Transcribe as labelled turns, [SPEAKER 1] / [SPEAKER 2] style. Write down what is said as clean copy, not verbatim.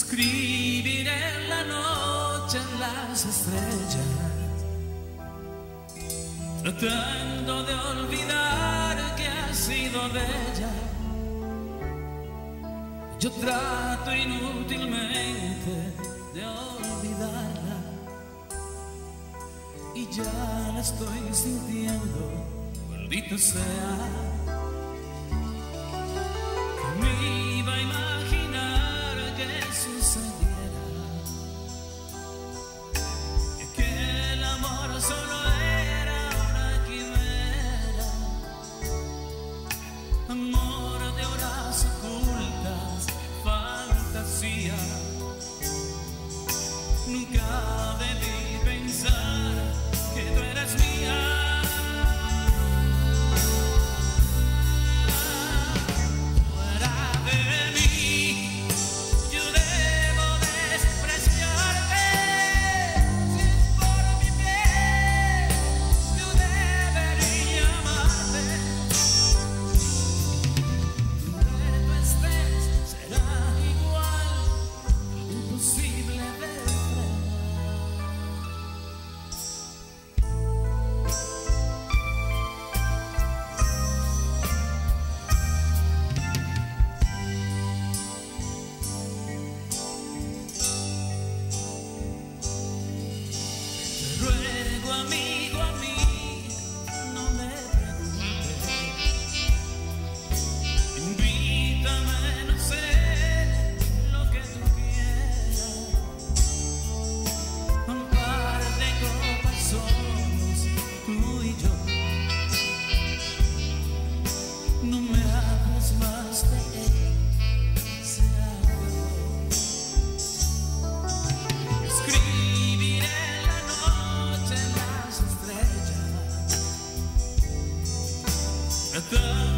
[SPEAKER 1] Escribiré en la noche en las estrellas, tratando de olvidar que ha sido de ella. Yo trato inútilmente de olvidarla y ya la estoy sintiendo, maldito sea. Que me iba a imaginar que sucediera, que el amor solo era una quimera, amor de horas ocultas, fantasía. Nunca debí pensar que tú eras mía. Amigo, a mí no me preguntes, invítame, no sé lo que tú quieras, un par de copas somos tú y yo, no me hables más de él, se acabó. Escribiré la noche en las estrellas,